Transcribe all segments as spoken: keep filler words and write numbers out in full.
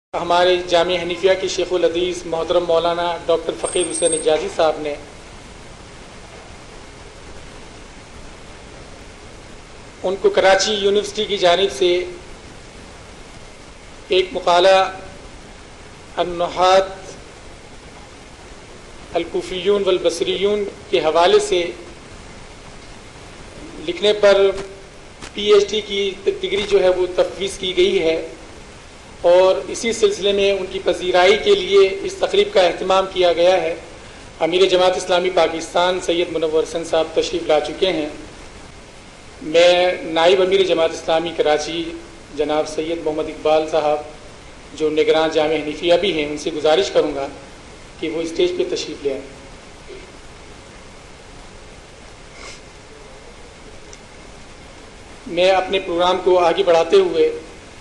ہمارے جامعہ حنیفیہ کے شیخ الحدیث محترم مولانا ڈاکٹر فقیر حسین حجازی صاحب نے ان کو کراچی یونیورسٹی کی جانب سے ایک مقالہ النحات الکوفیون والبصریون کے حوالے سے لکھنے پر پی ایچ ڈی کی ڈگری جو ہے وہ تفویض کی گئی ہے، اور اسی سلسلے میں ان کی پذیرائی کے لیے اس تقریب کا اہتمام کیا گیا ہے۔ امیر جماعت اسلامی پاکستان سید منور حسن صاحب تشریف لا چکے ہیں۔ میں نائب امیر جماعت اسلامی کراچی جناب سید محمد اقبال صاحب جو نگران جامعہ حنیفیہ بھی ہیں، ان سے گزارش کروں گا کہ وہ اسٹیج پہ تشریف لے آئیں۔ میں اپنے پروگرام کو آگے بڑھاتے ہوئے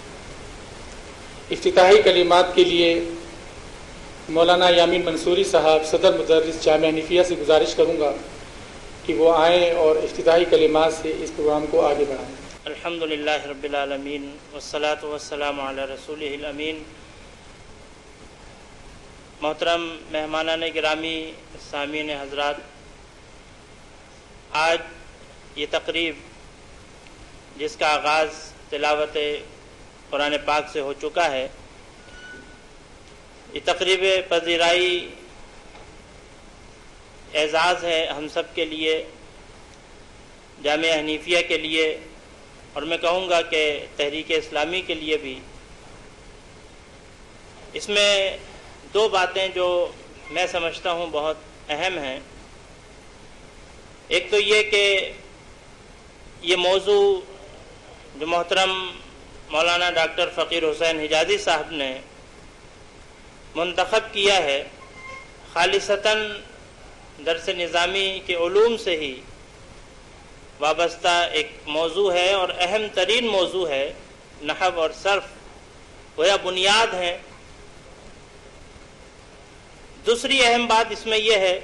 افتتاحی کلمات کے لیے مولانا یامین منصوری صاحب صدر مدرس جامعہ حنیفیہ سے گزارش کروں گا کہ وہ آئیں اور افتتاحی کلمات سے اس پروگرام کو آگے بڑھائیں۔ الحمدللہ رب العالمین والصلاة والسلام علی رسولہ الامین۔ محترم مہمانان گرامی، سامعین حضرات، آج یہ تقریب جس کا آغاز تلاوت قرآن پاک سے ہو چکا ہے، یہ تقریب پذیرائی اعزاز ہے ہم سب کے لیے، جامعہ حنیفیہ کے لیے، اور میں کہوں گا کہ تحریک اسلامی کے لیے بھی۔ اس میں دو باتیں جو میں سمجھتا ہوں بہت اہم ہیں۔ ایک تو یہ کہ یہ موضوع جو محترم مولانا ڈاکٹر فقیر حسین حجازی صاحب نے منتخب کیا ہے، خالصتاً درس نظامی کے علوم سے ہی وابستہ ایک موضوع ہے اور اہم ترین موضوع ہے۔ نحو اور صرف گویا بنیاد ہیں۔ دوسری اہم بات اس میں یہ ہے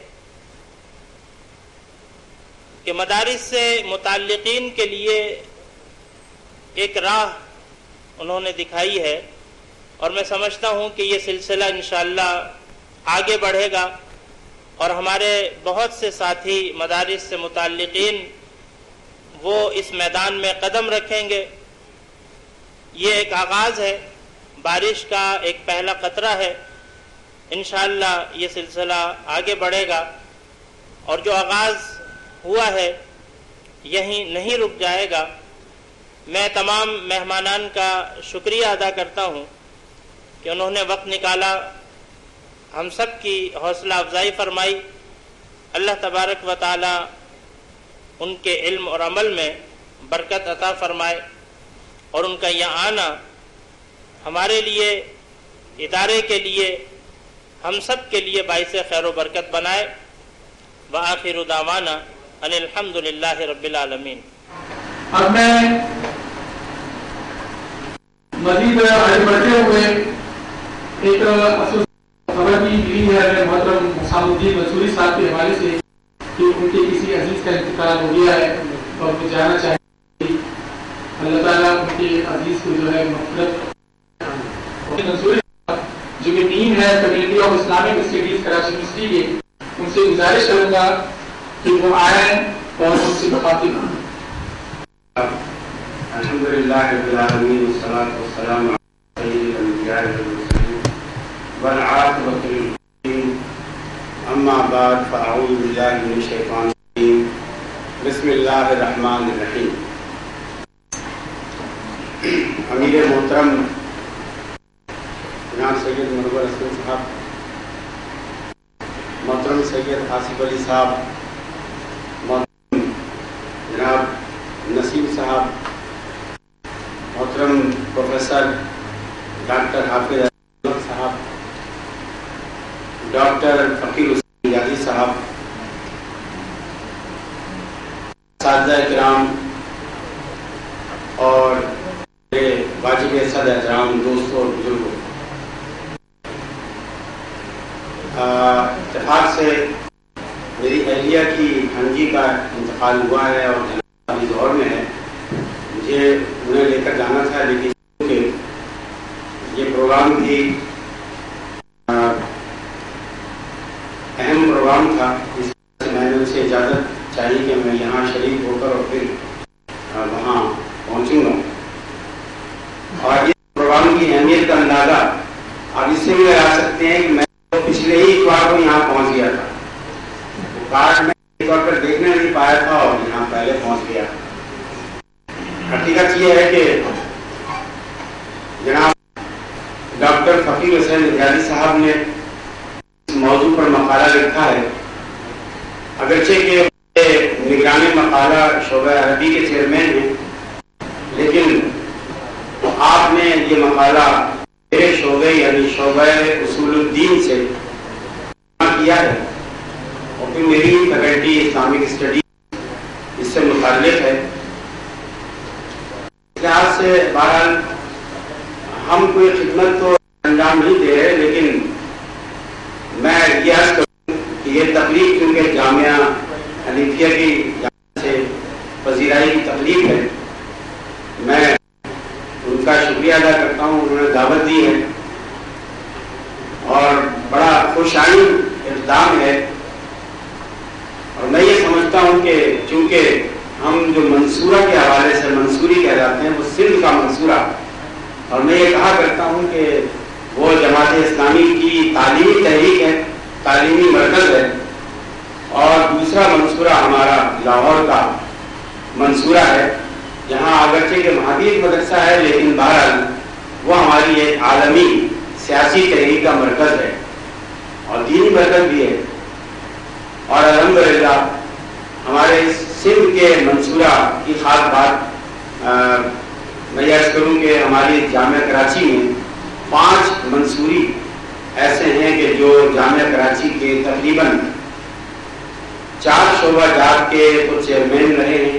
کہ مدارس سے متعلقین کے لیے ایک راہ انہوں نے دکھائی ہے، اور میں سمجھتا ہوں کہ یہ سلسلہ انشاءاللہ آگے بڑھے گا، اور ہمارے بہت سے ساتھی مدارس سے متعلقین وہ اس میدان میں قدم رکھیں گے۔ یہ ایک آغاز ہے، بارش کا ایک پہلا قطرہ ہے۔ انشاءاللہ یہ سلسلہ آگے بڑھے گا، اور جو آغاز ہوا ہے یہیں نہیں رک جائے گا۔ میں تمام مہمانان کا شکریہ ادا کرتا ہوں کہ انہوں نے وقت نکالا، ہم سب کی حوصلہ افزائی فرمائی۔ اللہ تبارک و تعالی ان کے علم اور عمل میں برکت عطا فرمائے، اور ان کا یہاں آنا ہمارے لیے، ادارے کے لیے، ہم سب کے لیے باعث خیر و برکت بنائے۔ وآخر دعوانا ان الحمدللہ رب العالمین۔ اب میں مزید آگے بڑھتے ہوئے ایک خبر بھی ملی ہے محترم حسام الدین منصوری صاحب کے حوالے سے کہ ان کے کسی عزیز کا انتقال ہو گیا ہے، اور میں جانا چاہتا ہوں اللہ تعالیٰ ان کے عزیز کو جو ہے مغفرت۔ منصوری صاحب جو کہ ڈین ہے faculty of Islamic studies Karachi university کے، ان سے گزارش کروں گا کہ وہ آئیں اور ان سے مخاطب ہوں۔ الحمدللہ رب العالمین والصلاة والسلام علی سید الانبیاء والمرسلین والعاقبۃ للمتقین، اما بعد فاعوذ باللہ من الشیطان الرجیم، بسم اللہ الرحمن الرحیم۔ امیر محترم جناب سید منور حسن صاحب، محترم سید آصف علی صاحب، محترم جناب نسیم صاحب، محترم پروفیسر ڈاکٹر حافظ احمد صاحب، ڈاکٹر فقیر حسین حجازی صاحب، اساتذہ کرام اور میرے واجب صد احترام دوستوں اور بزرگوں، اتفاق سے میری اہلیہ کی ہنجی کا انتقال ہوا ہے اور جناب ابھی ظہر میں ہے۔ مجھے انہیں لے کر جانا تھا، لیکن یہ پروگرام بھی اہم پروگرام تھا، اس سے میں نے اسے اجازت چاہیے کہ میں یہاں شریک ہو کر اور پھر وہاں پہنچوں گا. اور اس پروگرام کی اہمیت کا اندازہ آپ اس سے بھی لگا سکتے ہیں کہ میں پچھلے ہی اتوار کو یہاں پہنچ گیا تھا. کارڈ میں طور پر دیکھنے نہیں پایا تھا اور یہاں پہلے پہنچ گیا. حقیقت یہ ہے کہ جناب ڈاکٹر فقیر حسین نجاری صاحب نے اس موضوع پر مقالہ لکھا ہے. اگرچہ کہ نگران مقالہ شعبہ عربی کے چیئرمین ہیں، لیکن آپ نے یہ مقالہ میرے شعبے یعنی شعبہ اصول الدین سے کیا ہے اور پھر میری فیکلٹی اسلامک اسٹڈی اس سے متعلق ہے. اس لحاظ سے بہرحال ہم کوئی خدمت تو انجام نہیں دے رہے، لیکن میں یہ عرض کروں کہ یہ تقریب کیونکہ جامعہ حنیفیہ کی جانب سے پذیرائی کی تقریب ہے، میں ان کا شکریہ ادا کرتا ہوں. انہوں نے دعوت دی ہے اور بڑا خوشائن اقدام ہے. اور میں یہ سمجھتا ہوں کہ چونکہ ہم جو منصورہ کے حوالے سے منصوری کہہ جاتے ہیں وہ سندھ کا منصورہ، اور میں یہ کہا کرتا ہوں کہ وہ جماعت اسلامی کی تعلیمی تحریک ہے، تعلیمی مرکز ہے. اور دوسرا منصورہ ہمارا لاہور کا منصورہ ہے، جہاں اگرچہ کہ مہادی مدرسہ ہے لیکن بہرحال وہ ہماری ایک عالمی سیاسی تحریک کا مرکز ہے اور دینی مرکز بھی ہے. اور الحمدللہ ہمارے سندھ کے منصورہ کی خاص بات میں یہ عرض کروں کہ ہماری جامعہ کراچی میں پانچ منصوری ایسے ہیں کہ جو جامعہ کراچی کے تقریباً چار شعبہ جات کے تو چیئرمین رہے ہیں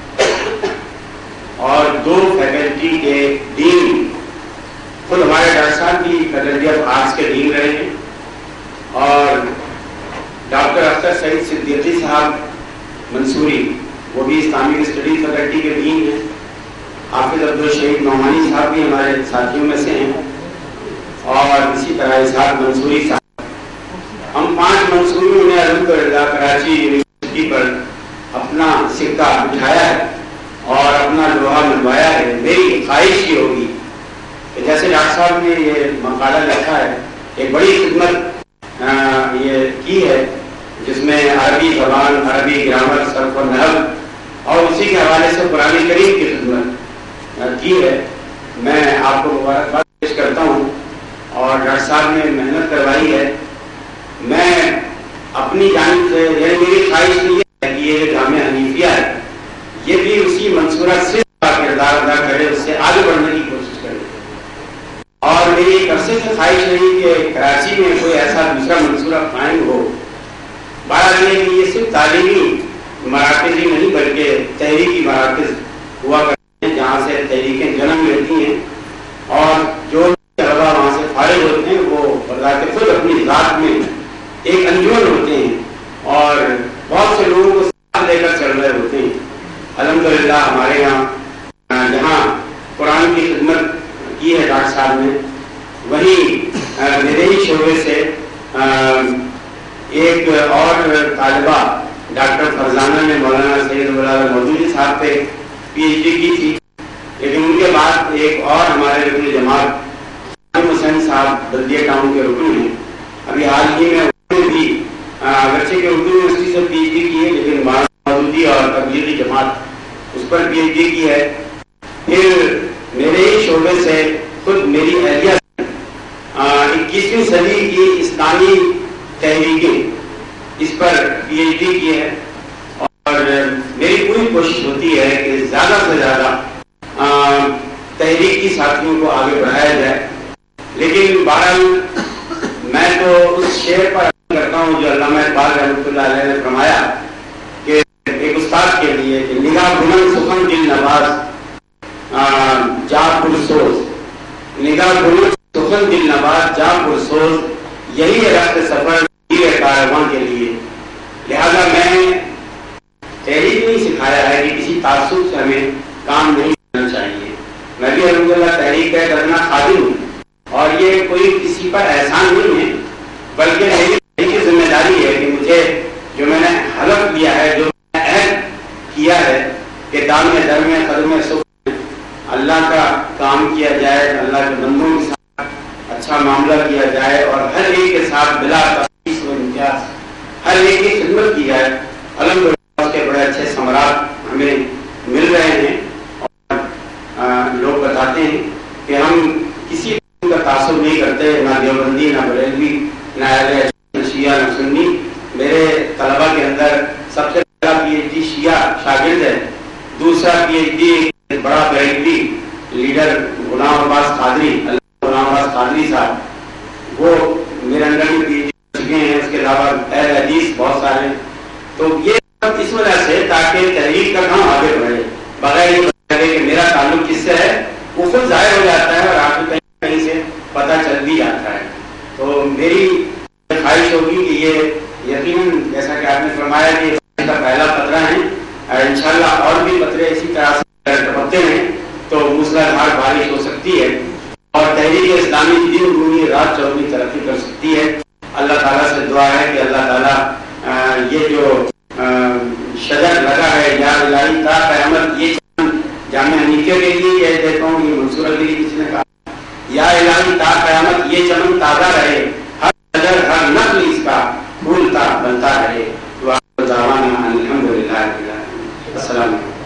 اور دو فیکلٹی کے ڈین، خود ہمارے ڈاکٹر صاحب بھی فیکلٹی آف آرٹس کے ڈین رہے ہیں، اور ڈاکٹر اختر سعید صدیقی صاحب منصوری وہ بھی اسلامک اسٹڈیز فیکلٹی کے ڈین ہیں. حافظ عبدالشہید نعمانی صاحب بھی ہمارے ساتھیوں میں سے ہیں، اور اسی طرح اسحاق منصوری صاحب. ہم پانچ منصوریوں نے الحمدللہ کراچی یونیورسٹی پر اپنا سکہ بٹھایا ہے اور اپنا لوہا منوایا ہے. میری خواہش یہ ہوگی کہ جیسے ڈاکٹر صاحب نے یہ مقالہ لکھا ہے، ایک بڑی خدمت یہ کی ہے جس میں عربی زبان، عربی گرامر، صرف و نحو اور اسی کے حوالے سے قرآن کریم کی خدمت کی ہے. میں آپ کو مبارکباد پیش کرتا ہوں اور ڈاکٹر صاحب نے محنت کروائی ہے. میں اپنی جانب سے یعنی میری خواہش یہ ہے کہ یہ جامعہ حنیفیہ ہے یہ بھی اسی منصورہ سے کردار ادا کرے، اس سے آگے بڑھنے کی کوشش کرے. اور میری ایک عرصے سے خواہش رہی کہ کراچی میں کوئی ایسا دوسرا منصورہ قائم ہو. بہرحال یہ کہ یہ صرف تعلیمی مراکز ہی نہیں بلکہ تحریکی مراکز ہوا کرتے ہیں جہاں سے تحریکیں جنم لیتی ہیں اور جو طلبا وہاں سے فارغ ہوتے ہیں وہ بذات خود اپنی ذات میں ایک انجمن ہوتے ہیں اور بہت سے لوگوں کو ساتھ لے کر چل رہے ہوتے ہیں. الحمدللہ ہمارے یہاں جہاں قرآن کی خدمت کی ہے ڈاکٹر صاحب نے، وہیں میرے ہی شعبے سے ایک اور طالبہ ڈاکٹر فرزانہ نے مولانا سید مودودی صاحب پہ پی ایچ ڈی کی تھی، لیکن ان کے بعد ایک اور ہمارے رکن جماعت حسین صاحب بلدیہ ٹاؤن کے رکن ہیں. ابھی حال ہی میں انہوں نے بھی اگرچہ کہ اردو یونیورسٹی سے پی ایچ ڈی کی ہے لیکن مودودی اور تبلیغی جماعت اس پر پی ایچ ڈی کی ہے. پھر میرے ہی شعبے سے خود میری اہلیہ اکیسویں صدی کی اسلامی تحریکیں اس پر پی ایچ ڈی کی ہے اور میری پوری کوشش ہوتی ہے کہ زیادہ سے زیادہ تحریکی ساتھیوں کو آگے بڑھایا جائے. لیکن بہرحال میں تو اس شعر پر کرتا ہوں جو علامہ اقبال رحمۃ اللہ علیہ نے فرمایا کہ ایک استاد کے لیے کہ نگاہ بلند سخن دل نواز جا پرسوز، نگاہ بلند سخن دل نواز جا پرسوز، یہی ہے رخت سفر کارواں کے لیے. لہذا میں تحریک نہیں سکھایا ہے کہ کسی تعصب سے ہمیں کام نہیں کرنا چاہیے. میں بھی الحمدللہ تحریک کا کرنا خادم ہوں یہ کوئی کسی پر احسان نہیں ہے، بلکہ میری ذمہ داری ہے کہ مجھے جو میں نے حلف کیا ہے، جو میں نے عہد کیا ہے کہ دام در میں قدم سکھ اللہ کا کام کیا جائے، اللہ کے بندوں کے ساتھ اچھا معاملہ کیا جائے اور ہر ایک کے ساتھ بلا تفصیل و امتیاز ہر ایک کی خدمت کی جائے۔ الحمدللہ اس کے بڑے اچھے ثمرات ہمیں مل رہے ہیں، اور لوگ بتاتے ہیں کہ ہم کسی کا تعصب نہیں کرتے، نہ دیوبندی، نہ بریلوی، نہ اہل شیعہ، نہ سنی۔ میرے طلبہ کے اندر سب سے پہلا پی ایچ ڈی شیعہ شاگرد ہے، دوسرا پی ایچ ڈی بڑا بریلوی لیڈر غلام عباس قادری، اللہ غلام عباس قادری صاحب، وہ میرے اندر بھی پی ایچ ڈی کر چکے ہیں۔ اس کے علاوہ اہل حدیث بہت سارے ہیں۔ تو یہ سب اس وجہ سے تاکہ تحریک کا کام آگے بڑھے، بغیر یہ لگے کہ میرا تعلق کس سے ہے، وہ خود ظاہر ہو جاتا ہے اور آپ کو کہیں کہیں سے پتہ چل بھی جاتا ہے۔ تو میری خواہش ہوگی کہ یہ یقیناً جیسا کہ آپ نے فرمایا کہ یہ کا پہلا قطرہ ہے، اور انشاءاللہ اور بھی قطرے اسی طرح سے ٹپکتے ہیں تو موسلادھار بارش ہو سکتی ہے اور تحریک اسلامی دن دنیا رات چوگنی ترقی کر سکتی ہے۔ اللہ تعالیٰ سے دعا ہے کہ اللہ تعالیٰ یہ جو شجر لگا ہے یا الہی تا قیامت، یہ جامع حنیفیہ کے لیے یہ دیتا ہوں، یہ منصورہ کے لیے کسی نے کہا یا الہی تا قیامت یہ چمن تازہ رہے، ہر شجر ہر نسل اس کا پھولتا بنتا رہے۔ دعا دعوانا الحمدللہ، السلام علیکم۔